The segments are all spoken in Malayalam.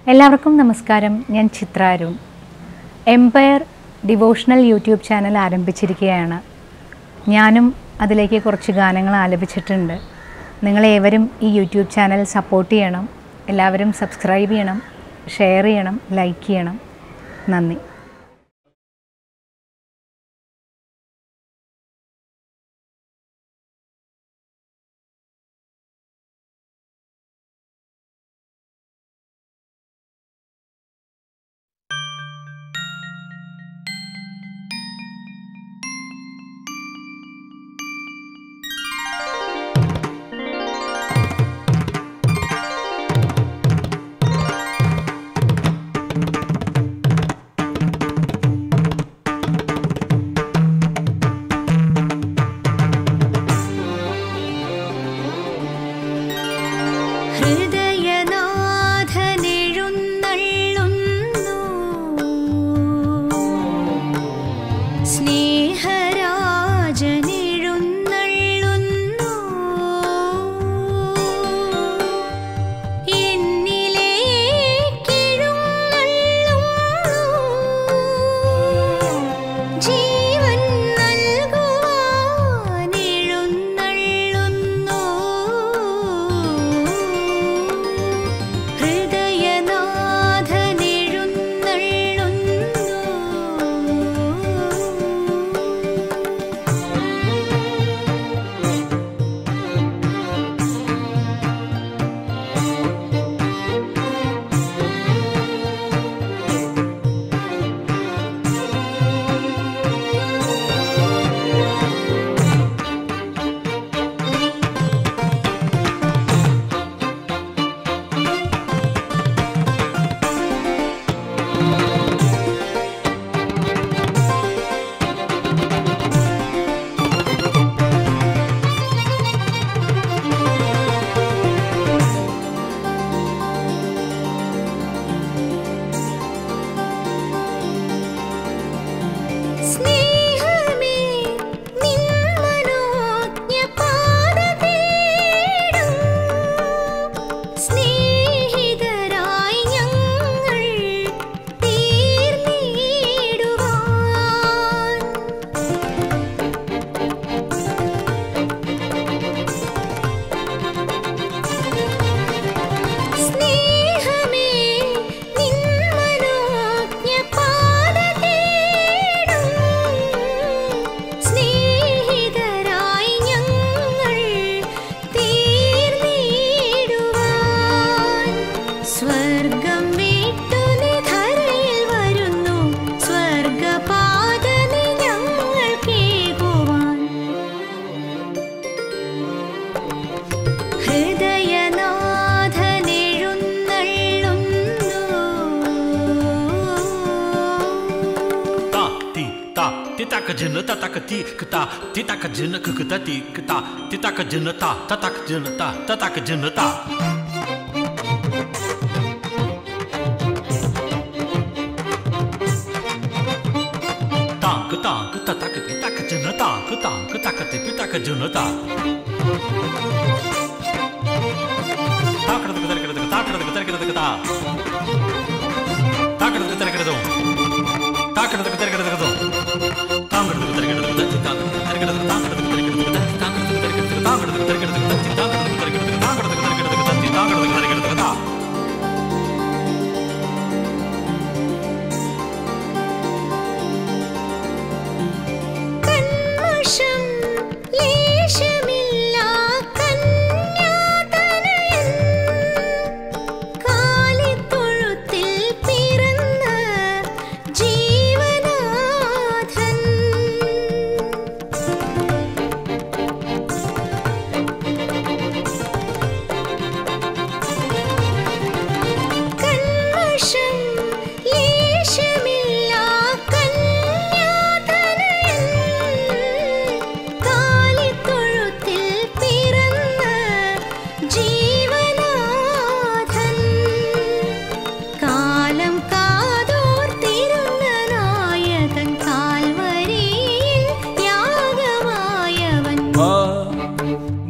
എല്ലാവർക്കും നമസ്കാരം. ഞാൻ Chitra Arun. Empire devotional YouTube channel ആരംഭിച്ചിരിക്കുകയാണ്. ഞാനും അതിലേക്ക് കുറച്ച് ഗാനങ്ങൾ ആലപിച്ചിട്ടുണ്ട്. നിങ്ങളേവരും ഈ യൂട്യൂബ് ചാനൽ സപ്പോർട്ട് ചെയ്യണം. എല്ലാവരും സബ്സ്ക്രൈബ് ചെയ്യണം, ഷെയർ ചെയ്യണം, ലൈക്ക് ചെയ്യണം. നന്ദി.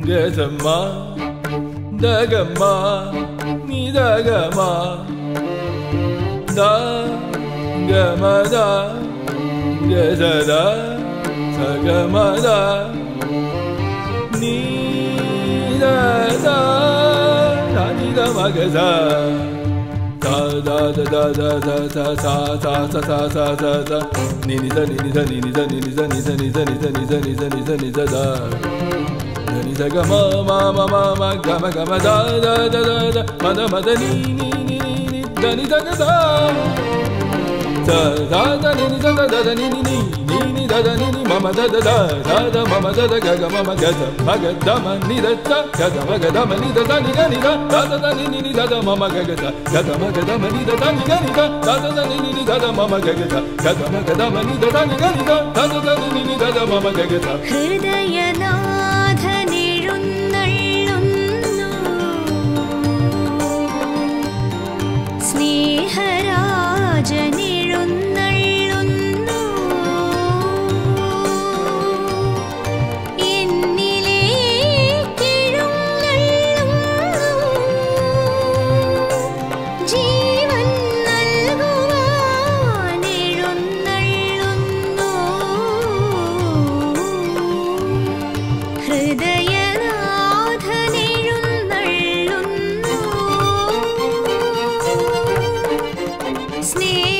Dagama, ni dagama, da ga ma da ga sa da sa ga ma da ni da da da ni da ma ga sa da da da da da da da da da da da da da da ni ni da ni ni da ni ni da ni ni da ni da ni da ni da ni da ni da ni da ni da da ni da ga ma ma ma ma ma ga ma da da da da da ma da ni ni ni ni da ni da ga da da da da ni ni da da da ni ni ni ni da da ni ni ma ma da da da da da ma ma da da ga ma ma ga da ma ni da da ga ma ga da ma ni da da ni ga ni da da da ni ni ni da da ma ma ga ga da ma ga da ma ni da da ni ga ni da da da ni ni ni da da ma ma ga ga ma ga da ma ni da da ni ga ni da da da ni ni da da ma ma ga ga സ്നേഹ